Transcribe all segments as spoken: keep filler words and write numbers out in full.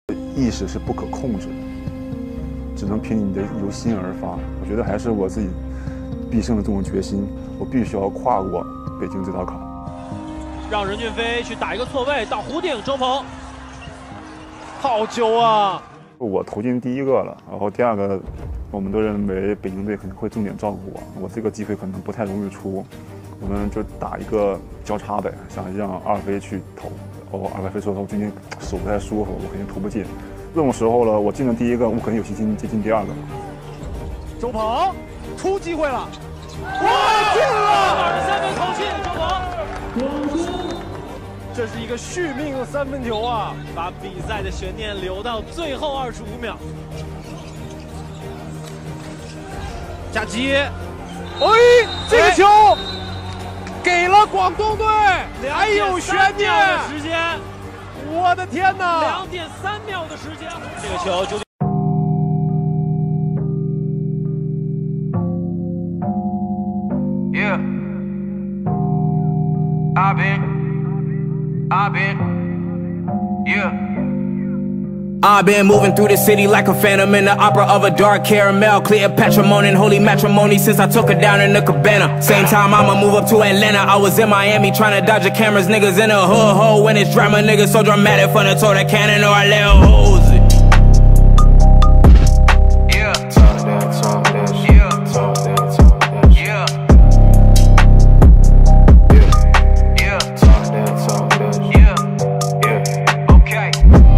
意识是不可控制的，只能凭你的由心而发。我觉得还是我自己必胜的这种决心，我必须要跨过北京这道坎。 让任骏飞去打一个错位，到弧顶，周鹏，好球啊！ 我投进第一个了，然后第二个，我们都认为北京队可能会重点照顾我，我这个机会可能不太容易出，我们就打一个交叉呗，想让阿尔菲去投。哦，阿尔菲说他最近手不太舒服，我肯定投不进。这种时候了，我进了第一个，我肯定有信心接近第二个。 周鹏出机会了，哇，进了！二十三分投进，周鹏。这是一个续命的三分球啊，把比赛的悬念留到最后二十五秒。加基，哎，这个球给了广东队，还有悬念的时间，我的天哪！两点三秒的时间，这个球就。 Yeah, I've been, I've been, yeah. I've been moving through the city like a phantom in the opera of a dark caramel. Cleopatra moaning holy matrimony since I took her down in the cabana. Same time I'ma move up to Atlanta. I was in Miami trying to dodge the cameras. Niggas in the hood hole when it's drama. Niggas so dramatic from the toe to cannon or I let hose it. Yeah, talk that, talk that, yeah, talk that, talk that, yeah. Yeah, talk that, talk that, yeah, yeah, okay.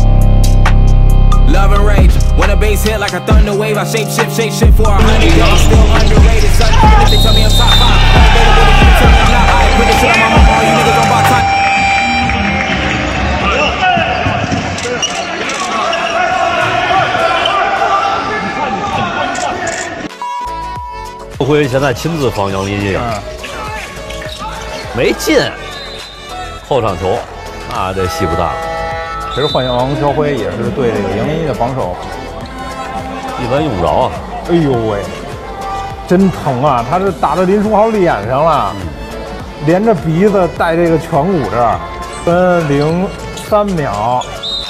Love and rage, when a bass hit like a thunder wave, I shape shift, shape shift for a hundred. Yo, I'm still underrated, son. Even if they tell me I'm top five, undebatable, they keep telling me I'm not. I put this shit on my mama, all you niggas on my time. 周辉现在亲自防杨立进，没进，后场球，那这戏不大了。 其实换王乔辉也是对这个杨一的防守一般用不着啊。 哎呦喂，真疼啊！他是打到林书豪脸上了，嗯、连着鼻子带这个颧骨这儿，分零三秒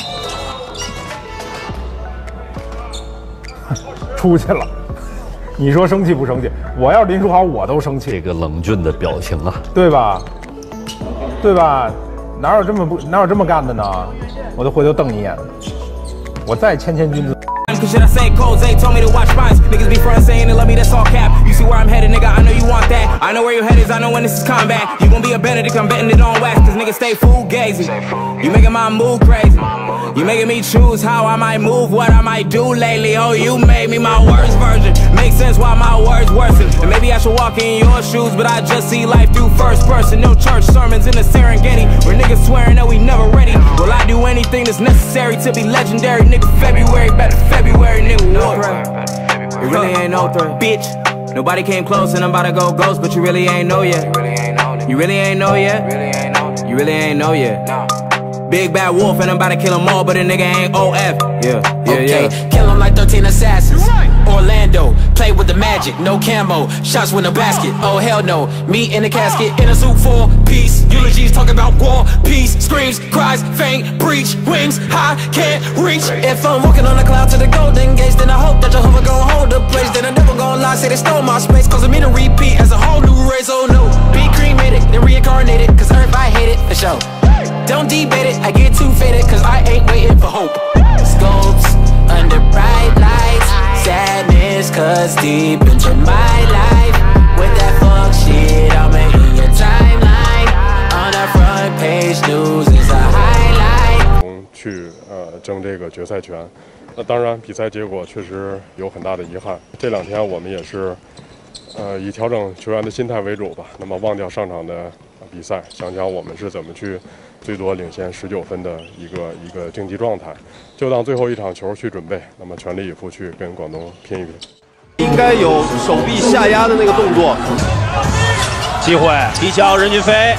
出去了。你说生气不生气？我要是林书豪，我都生气。 这个冷峻的表情啊， 对吧？对吧？哪有这么不哪有这么干的呢？我就回头瞪你一眼，我再谦谦君子。 Cause shit I say codes, they told me to watch spines. Niggas be front saying they love me, that's all cap. You see where I'm headed, nigga, I know you want that. I know where your head is, I know when this is combat. You gon' be a Benedict, I'm betting it on wax. Cause niggas stay fool gazing. You making my mood crazy. You making me choose how I might move, what I might do lately. Oh, you made me my worst version. Makes sense why my words worsen. And maybe I should walk in your shoes, but I just see life through first person. No church sermons in the Serengeti, where niggas swearing that we never ready. Will I do anything that's necessary to be legendary? Nigga, February, better February, nigga, no threat. You really ain't no threat, bitch. Nobody came close and I'm about to go ghost, but you really ain't know yet. You really ain't know yet. You really ain't know yet. Big bad wolf and I'm about to kill them all, but a nigga ain't O F. Yeah, yeah, okay. yeah. Kill them like thirteen assassins. Orlando, play with the magic, no camo. Shots with a basket, oh hell no. Me in a casket, in a suit for peace. Eulogies talking about war, peace. Screams, cries, faint, breach, wings, high, can't reach. If I'm walking on a cloud to the golden gates, then I hope that Jehovah gon' hold the place. Then I never gon' lie, say they stole my space, causing me to repeat as a whole new race. Oh no, be cremated, then reincarnated, cause earth I hate it for sure. Don't debate it, I get too faded, cause I ain't waiting for hope. Scopes under bright lights, sadness, cause deep into my life. With that fuck shit, I'm making your timeline. On our front page, news is a highlight. 去呃争这个决赛权，那当然比赛结果确实有很大的遗憾。这两天我们也是呃以调整球员的心态为主吧，那么忘掉上场的比赛，想想我们是怎么去最多领先十九分的一个一个竞技状态，就当最后一场球去准备，那么全力以赴去跟广东拼一拼。 应该有手臂下压的那个动作。机会，踢脚任骏飞。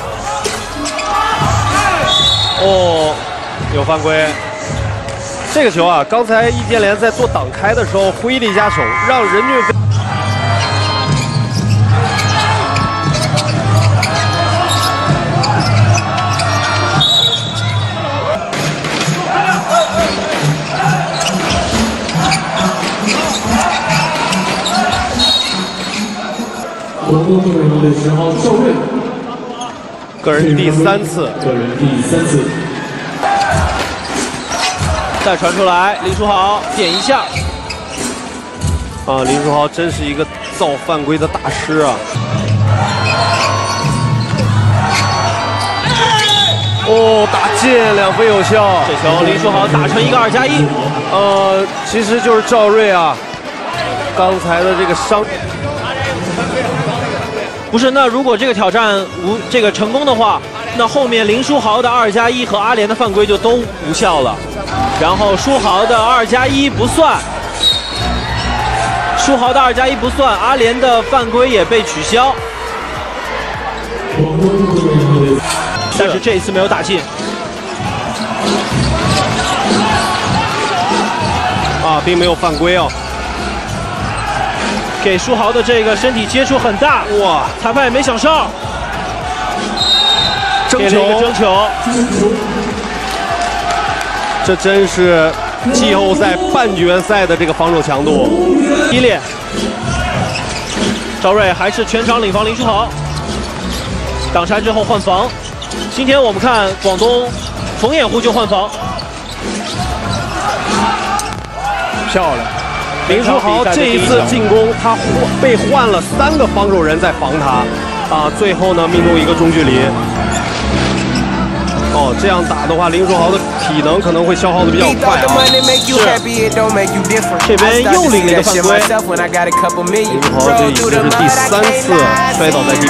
哦，有犯规。这个球啊，刚才易建联在做挡开的时候挥了一下手，让任骏飞。 广东队的十号赵睿， 个人第三次， 个人第三次。 再传出来，林书豪点一下。啊，林书豪真是一个造犯规的大师啊！哦，打进，两分有效。这球林书豪打成一个二加一。呃，其实就是赵睿啊，刚才的这个伤。不是，那如果这个挑战无这个成功的话，那后面林书豪的二加一和阿联的犯规就都无效了，然后书豪的二加一不算，书豪的二加一不算，阿联的犯规也被取消。但是这一次没有打进。啊，并没有犯规哦。给书豪的这个身体接触很大，哇！裁判也没响哨，给了一个争球。这真是季后赛半决赛的这个防守强度激烈。赵睿还是全场领防林书豪，挡拆之后换防。今天我们看广东冯掩护就换防，漂亮。林书豪这一次进攻，他换被换了三个防守人在防他，啊，最后呢命中一个中距离。哦，这样打的话，林书豪的体能可能会消耗的比较快啊。是。这边又领了一个犯规。林书豪这已经是第三次摔倒在地。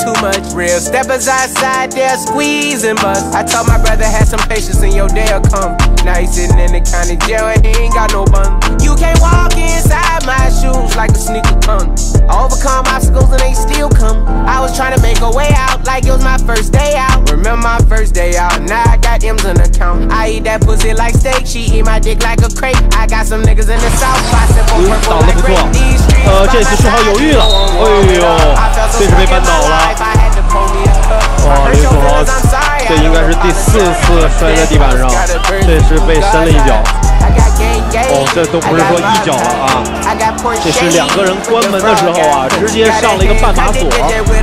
Now he's sitting in the county jail and he ain't got no bun. You can't walk inside my shoes like a sneaker come. I overcome obstacles and they still come. I was trying to make a way out like it was my first day out. Remember my first day out, now I got M's in the account. I eat that pussy like steak, she eat my dick like a crate. I got some niggas in the south, I sip on purple like grape. These streets, 呃，这次书豪犹豫了，哎呦，这是被扳倒了。哇，林书豪，这应该是第四次摔在地板上，这是被伸了一脚。哦，这都不是说一脚了啊，这是两个人关门的时候啊，直接上了一个半马锁。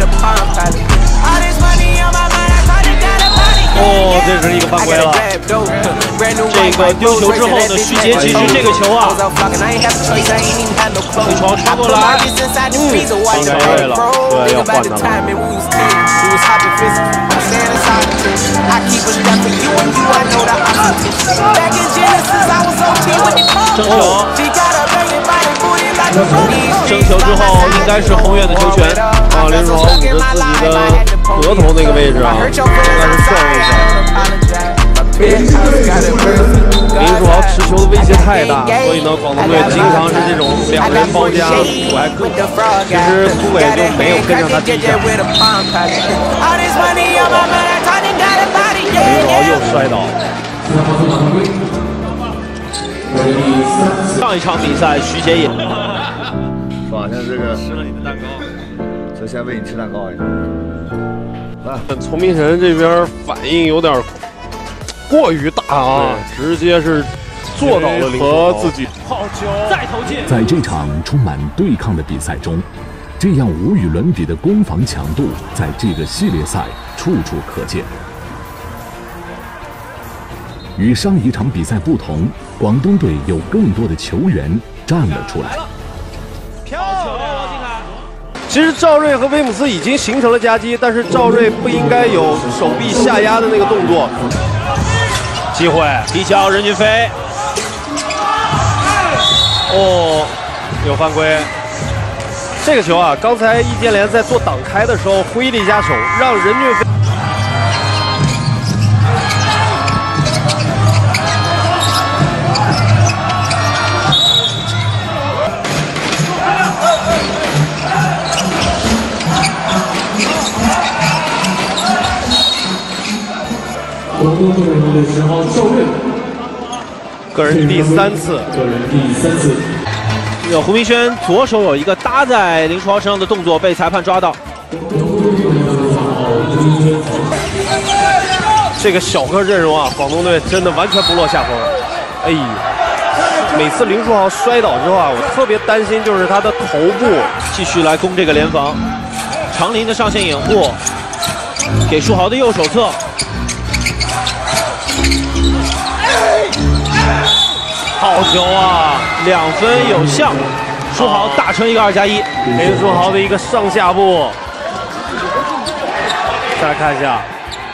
哦，这是一个犯规了。这个丢球之后呢，徐杰其实这个球啊，林书豪传过来，嗯，应该对了，对，要换他了。争球，争球之后应该是宏远的球权啊，林书豪捂着自己的额头那个位置啊，应该是顺位下。林书豪持球的威胁太大，所以呢，广东队经常是这种两人包夹，土还克。其实苏伟就没有跟上他第一下。林书豪又摔倒。上一场比赛，徐杰也。 爽，像这个吃了你的蛋糕，所以现在喂你吃蛋糕一下。 来，丛明神这边反应有点过于大啊，直接是做到了和自己。好球，再投进。 在这场充满对抗的比赛中，这样无与伦比的攻防强度，在这个系列赛处处可见。与上一场比赛不同，广东队有更多的球员站了出来。 漂亮，进来。其实赵睿和威姆斯已经形成了夹击，但是赵睿不应该有手臂下压的那个动作。机会，踢脚任骏飞。哦，有犯规。这个球啊，刚才易建联在做挡开的时候挥了一下手，让任骏飞。 广东队的十号赵睿， 个人第三次， 个人第三次。 有胡明轩左手有一个搭在林书豪身上的动作被裁判抓到。这个小个阵容啊，广东队真的完全不落下风。哎呦，每次林书豪摔倒之后啊，我特别担心就是他的头部继续来攻这个联防。 长林的上线掩护，给书豪的右手侧。好球啊！两分有效，书豪打成一个二加一。林书豪的一个上下步，再来看一下。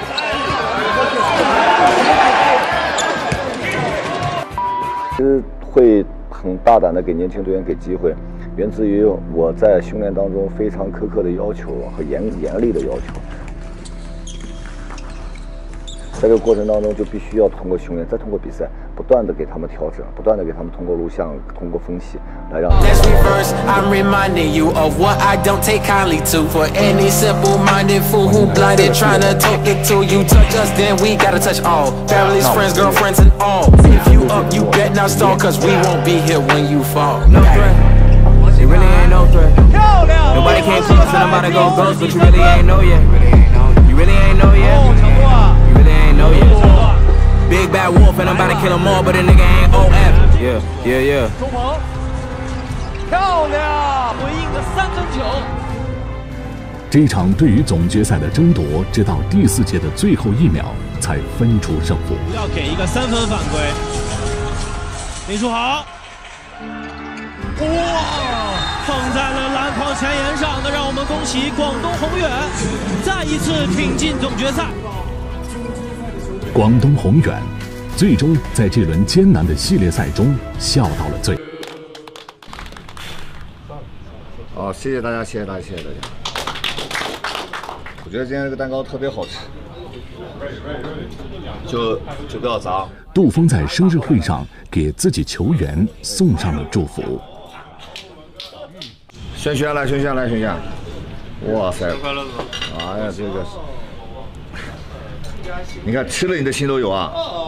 其实会很大胆的给年轻队员给机会，源自于我在训练当中非常苛刻的要求和严严厉的要求。在这个过程当中，就必须要通过训练，再通过比赛，不断的给他们调整，不断的给他们通过录像、通过分析，来让。 Let's reverse. I'm reminding you of what I don't take kindly to. For any simple-minded fool who blinded, trying to talk it to you. Touch us, then we gotta touch all. Families, friends, girlfriends, and all. If you up, you bet not stall, cause we won't be here when you fall. No threat. It really ain't no threat. Nobody came close, and I'm about to go ghost, but you really ain't know yet. You really ain't know yet. You really ain't know yet. Big bad wolf, and I'm about to kill them all, but a nigga ain't O F. Yeah, yeah, yeah. 周鹏，漂亮，回应的三分球。 这场对于总决赛的争夺，直到第四节的最后一秒才分出胜负。 要给一个三分犯规。林书豪，哇，放在了篮筐前沿上，那让我们恭喜广东宏远再一次挺进总决赛。 广东宏远最终在这轮艰难的系列赛中笑到了最。 好，谢谢大家，谢谢大家，谢谢大家。我觉得今天这个蛋糕特别好吃，就就不要砸。 杜锋在生日会上给自己球员送上了祝福。 轩轩来，轩轩来，轩轩，哇塞！快乐哎呀，这个，你看吃了你的心都有啊。